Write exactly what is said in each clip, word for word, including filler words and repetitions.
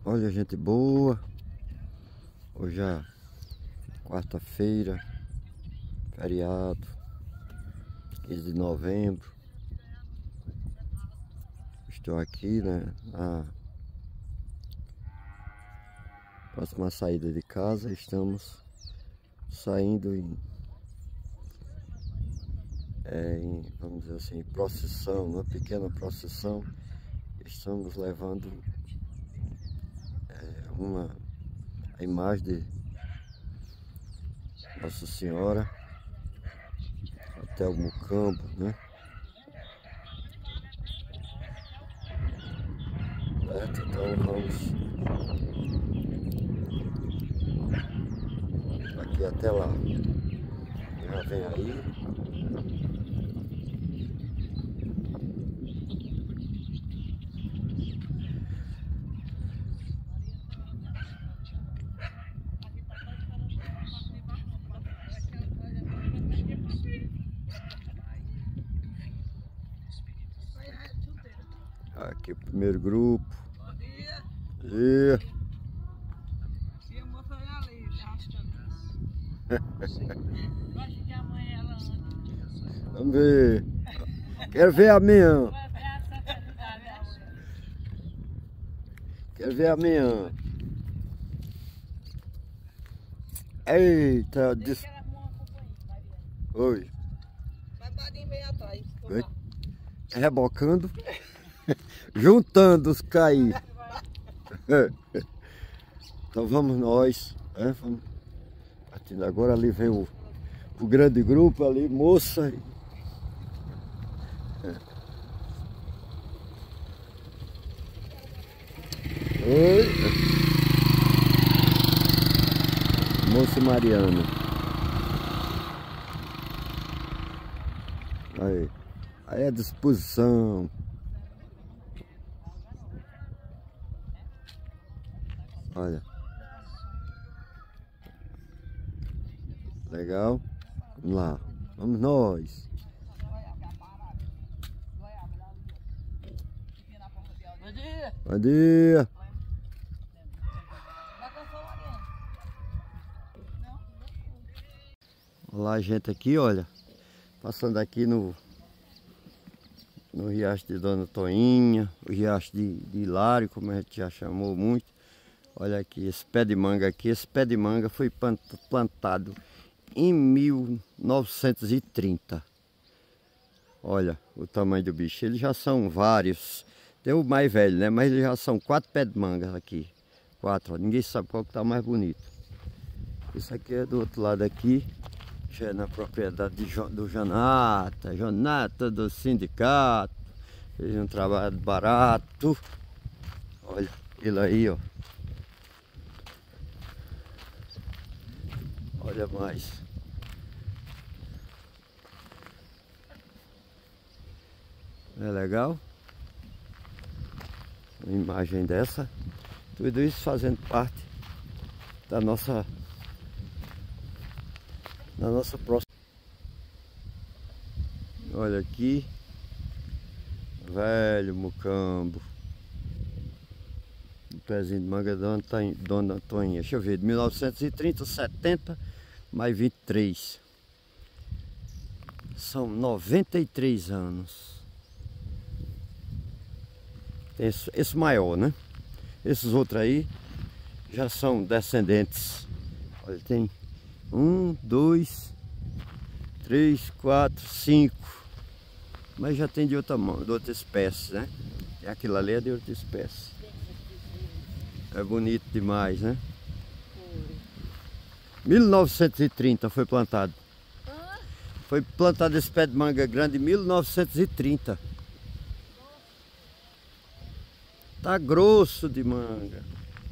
Olha, gente boa. Hoje é quarta-feira, feriado, quinze de novembro. Estou aqui, né, na próxima saída de casa. Estamos saindo em, é, em vamos dizer assim, procissão, uma pequena procissão. Estamos levando é, uma a imagem de Nossa Senhora até o Mucambo, né? Certo? Então vamos aqui até lá. Já vem aí. Aqui o primeiro grupo. Bom dia. E... E a moça vai ali, arrastando. Gosto de amanhã ela anda. Vamos ver. Quero ver a minha. Quero ver a minha. Eita, des... Oi. Vai Badinho veio atrás. Oi. Rebocando. Juntando os cair. Então vamos nós, né? Vamos partindo agora. Ali vem o, o grande grupo ali, moça. Oi. Moça Mariana. Aí. Aí à disposição. Olha. Legal. Vamos lá. Vamos nós. Bom dia. Bom dia. Olá, gente, aqui, olha. Passando aqui no no riacho de Dona Toinha, o riacho de, de Hilário, como a gente já chamou muito. Olha aqui, esse pé de manga aqui, esse pé de manga foi plantado em mil novecentos e trinta. Olha o tamanho do bicho, eles já são vários. Tem o mais velho, né? Mas eles já são quatro pés de manga aqui. Quatro, ó. Ninguém sabe qual que tá mais bonito. Isso aqui é do outro lado aqui. Já é na propriedade de jo, do Jonata, Jonata do sindicato. Fez um trabalho barato. Olha ele aí, ó. Olha mais. É legal? Uma imagem dessa. Tudo isso fazendo parte da nossa da nossa próxima. Olha aqui. Velho Mucambo. Um pezinho de manga Dona, Dona Toinha. Deixa eu ver, de mil novecentos e trinta, setenta mais vinte e três. São noventa e três anos. Tem esse, esse maior, né? Esses outros aí já são descendentes. Olha, tem um, dois, três, quatro, cinco. Mas já tem de outra mão, de outra espécie, né? E aquilo ali é de outra espécie. É bonito demais, né? mil novecentos e trinta foi plantado. Foi plantado esse pé de manga grande em mil novecentos e trinta. Tá grosso de manga.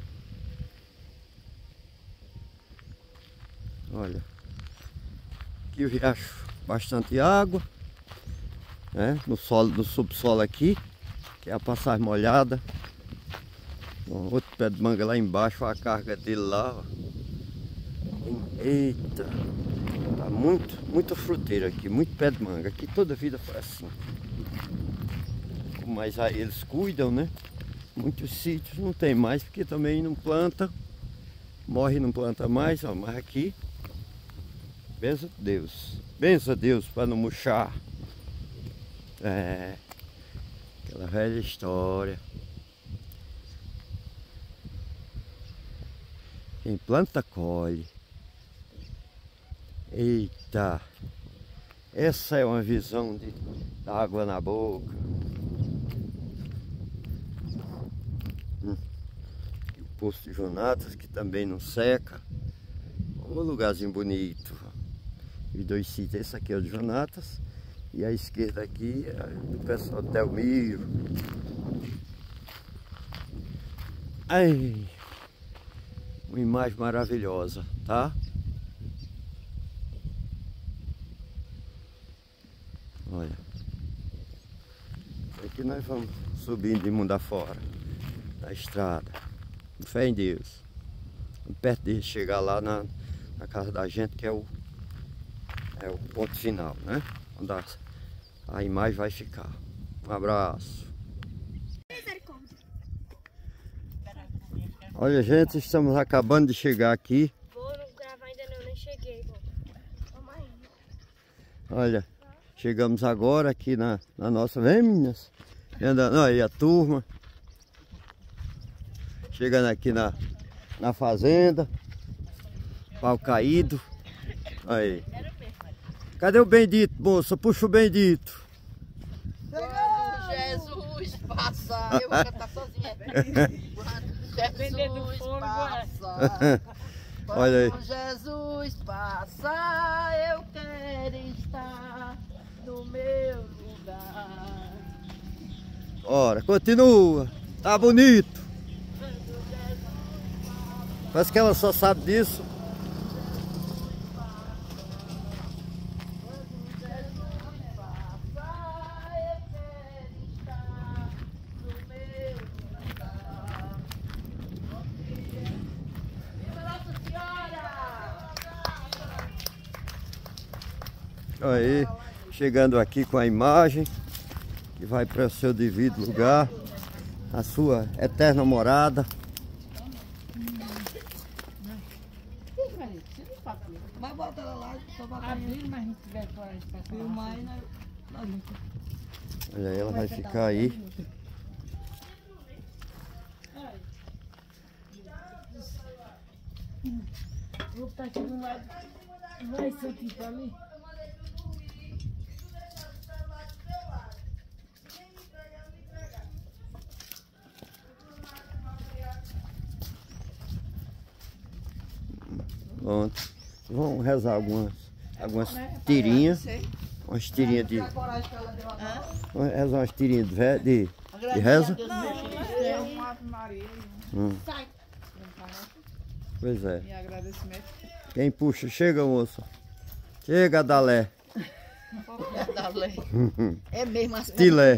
Olha. Aqui o riacho, bastante água, né? No solo, no subsolo aqui, que é a passagem molhada. Bom, outro pé de manga lá embaixo, a carga dele lá, ó. Eita, tá muito, muita fruteira aqui, muito pé de manga. Aqui toda a vida foi assim. Mas aí eles cuidam, né? Muitos sítios não tem mais, porque também não planta. Morre e não planta mais, ó, mas aqui, benção a Deus. Benção a Deus para não murchar. É, aquela velha história. Quem planta, colhe. Eita! Essa é uma visão de da água na boca. Hum. E o Poço de Jonatas, que também não seca. Um lugarzinho bonito. E dois sítios. Esse aqui é o de Jonatas. E a esquerda aqui é do pessoal do Delmiro. Ai! Uma imagem maravilhosa, tá? Olha. Aqui nós vamos subindo de mundo afora. Na estrada. Com fé em Deus. Perto de chegar lá na, na casa da gente, que é o, é o ponto final, né? Onde a, a imagem vai ficar. Um abraço. Olha, gente, estamos acabando de chegar aqui. Vou não gravar ainda não, nem cheguei. Vamos aí. Olha, chegamos agora aqui na, na nossa... Vem, meninas. Andando aí a turma. Chegando aqui na, na fazenda. Pau caído. Aí. Cadê o bendito, moça? Puxa o bendito. Quando Jesus passa, eu vou cantar sozinha. Quando Jesus passa, Olha aí. quando Jesus passa, eu quero estar no meu lugar. Ora, continua. Tá bonito. Parece que ela só sabe disso. Aí, chegando aqui com a imagem que vai para o seu devido lugar, a sua eterna morada. Mas bota ela lá, só vai Abrir, mas não tiver coragem para filmar e nós... Olha, ela vai ficar aí. Vou estar aqui do lado. Vai ser aqui para ali. Pronto. Vamos rezar algumas, algumas tirinhas. Umas tirinhas de. A coragem que ela deu agora. Vamos rezar umas tirinhas de, ve- de, de reza. É um Ave Maria Hum. Pois é. e agradecimento. Quem puxa, chega, moça. Chega, Dalé. É mesmo assim. Tilé.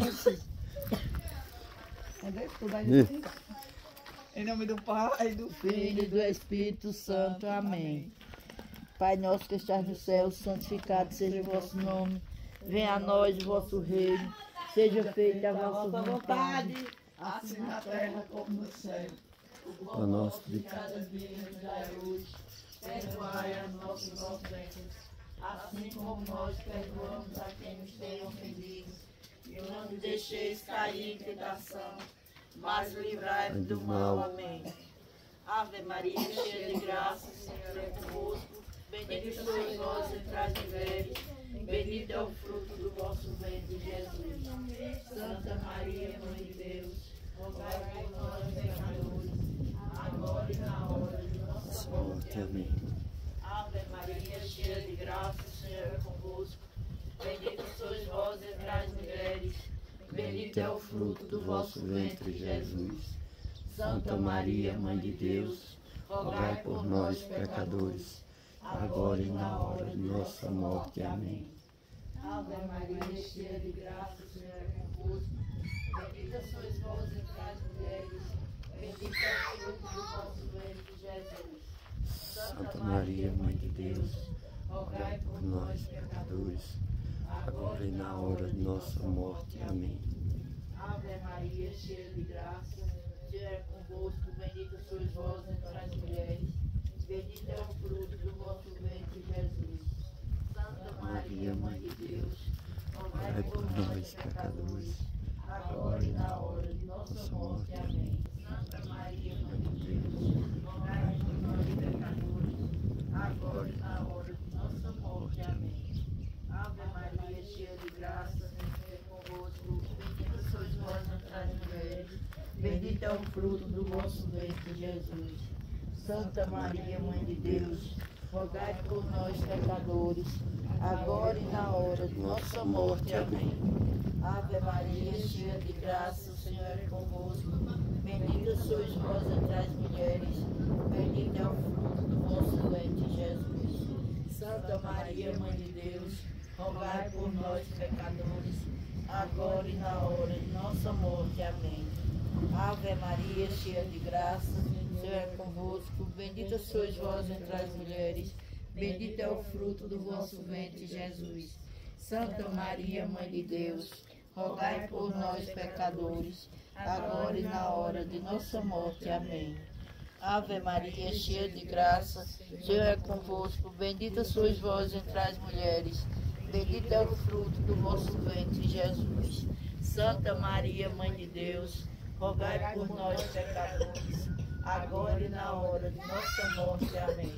Em nome do Pai, do Filho e do Espírito Santo. Amém. Pai nosso que estás no céu, santificado seja o vosso nome. Venha a nós o vosso reino. Seja feita a vossa vontade, assim na terra como no céu. O nosso de Cada dia nos dai hoje. Perdoai as nossas ofensas, assim como nós perdoamos a quem nos tem ofendido. E não nos deixeis cair em tentação, mas livrai-nos do mal. Amém. Ave Maria, cheia de graça, o Senhor é convosco. Bendita sois vós entre as mulheres, bendito é o fruto do vosso ventre, Jesus. Santa Maria, Mãe de Deus, rogai por nós, pecadores, agora e na hora de nossa morte. Amém. Ave Maria, cheia de graça, o Senhor é convosco. Bendita sois vós entre as mulheres, bendito é o fruto do vosso ventre, Jesus. Santa Maria, Mãe de Deus, rogai por nós, pecadores, agora e na hora de nossa morte. Amém. Ave Maria, cheia de graça, o Senhor é convosco. Bendita sois vós entre as mulheres, bendito é o fruto do vosso ventre, Jesus. Santa Maria, Mãe de Deus, rogai por nós, pecadores, agora e na hora de nossa morte. Amém. Ave Maria, cheia de graça, sois vós entre as mulheres, bendito é o fruto do vosso ventre, Jesus. Santa Maria, Mãe de Deus, rogai por nós, pecadores, agora e na hora de nossa morte. Amém. Santa Maria, Mãe de Deus, rogai por nós, pecadores, agora e na hora de nossa morte. Amém. Ave Maria, cheia de graça, o Senhor é convosco, bendita sois vós entre as mulheres, bendito é o fruto do vosso ventre, Jesus. Santa Maria, Mãe de Deus, rogai por nós, pecadores, agora e na hora de nossa morte. Amém. Ave Maria, cheia de graça, o Senhor é convosco, bendita sois vós entre as mulheres, bendito é o fruto do vosso ventre, Jesus. Santa Maria, Mãe de Deus, rogai por nós, pecadores, agora e na hora de nossa morte. Amém. Ave Maria, cheia de graça, o Senhor é convosco, bendita sois vós entre as mulheres, bendito é o fruto do vosso ventre, Jesus. Santa Maria, Mãe de Deus, rogai por nós, pecadores, agora e na hora de nossa morte. Amém. Ave Maria, cheia de graça, o Senhor é convosco, bendita sois vós entre as mulheres, bendito é o fruto do vosso ventre, Jesus. Santa Maria, Mãe de Deus, rogai por nós, pecadores, agora e na hora de nossa morte. Amém.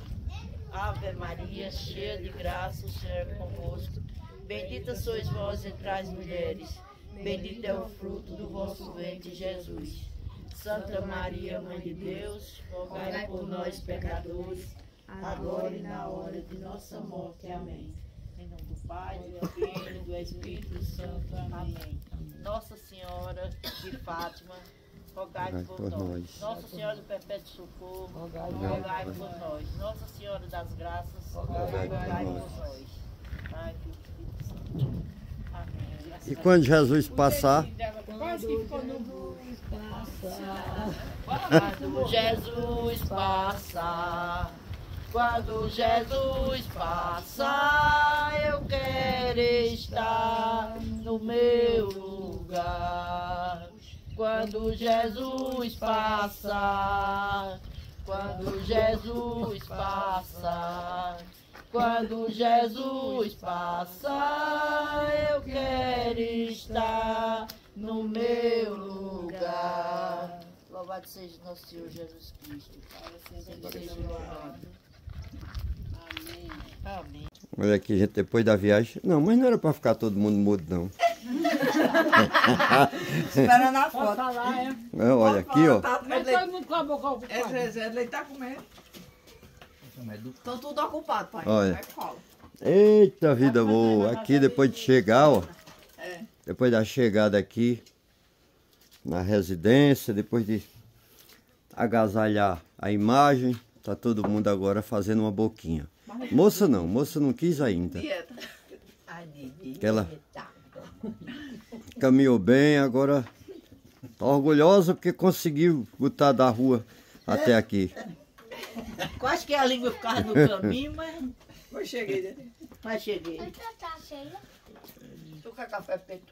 Ave Maria, cheia de graça, o Senhor é convosco, bendita sois vós entre as mulheres, bendito é o fruto do vosso ventre, Jesus. Santa Maria, Mãe de Deus, rogai por nós, pecadores, agora e na hora de nossa morte. Amém. Em nome do Pai, do Filho e do Espírito Santo. Amém. Nossa Senhora de Fátima, rogai por, por nós. nós. Nossa Senhora do Perpétuo Socorro, rogai, rogai por, por nós. Nossa Senhora das Graças, rogai, rogai por, por nós. Ai, que Espírito Santo. Amém. E quando Jesus passar? Quando Jesus passar, quando Jesus passar, eu quero estar no meu lugar. Quando Jesus passar, quando Jesus passar, quando Jesus passar, eu quero estar no meu lugar. Louvado seja nosso Senhor Jesus Cristo. Sempre seja louvado. Amém. Amém. Olha aqui, gente, depois da viagem. Não, mas não era para ficar todo mundo mudo, não. Esperando a foto. Falar, é. É, olha aqui, ó. Mas todo mundo com a boca ocupada. Esse Zezé, ele tá comendo. Estão tudo ocupados, pai. Olha. Vai, cola. Eita vida boa. Aqui depois de chegar, ó. É. Depois da chegada aqui na residência, depois de agasalhar a imagem, tá todo mundo agora fazendo uma boquinha. Moça não, moça não quis ainda. Dieta. Ela caminhou bem, agora tá orgulhosa porque conseguiu botar da rua até aqui. Quase que a língua ficava no caminho, mas, Eu cheguei, né? mas cheguei. Tá cheia? Tu quer café preto?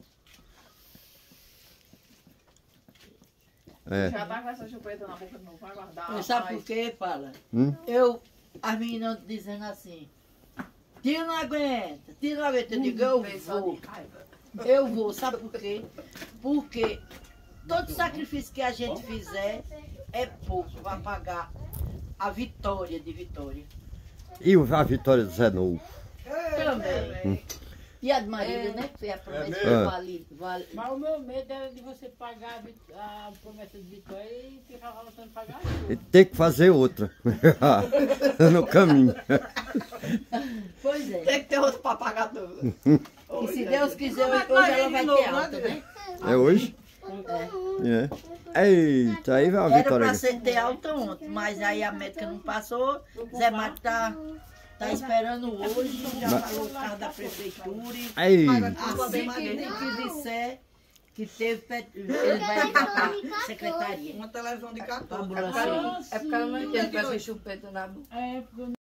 É. Já tá com essa chupeta na boca, não vai guardar. Mas sabe por quê, fala? Hum? Eu, as meninas dizendo assim, tio não aguenta, tio não aguenta, eu digo, eu vou, eu vou, sabe por quê? Porque todo sacrifício que a gente fizer é pouco, vai pagar a vitória de Vitória. E a vitória do Zé Novo? Também. E a de Marília, né? Que foi a promessa É que mesmo? vale, vale. Mas o meu medo era de você pagar a, vit- a promessa de vitória e ficar voltando a pagar a E sua. tem que fazer outra no caminho. Pois é. Tem que ter outro pra pagar tudo. E se Deus quiser, Mas hoje ela de vai novo, ter né, alta, né? É hoje? É. Eita, aí vai a Era vitória. pra ser ter alta ontem, mas aí a médica não passou. Zé Mário tá, tá esperando hoje, já falou o carro da prefeitura. e Aí, Assim que ele que disser que teve, pet- ele vai ligar pra secretaria. Uma televisão de Pra cartão. ambulância. Ah, É porque ela não sim. entende que vai ser chupeta na boca. É, porque eu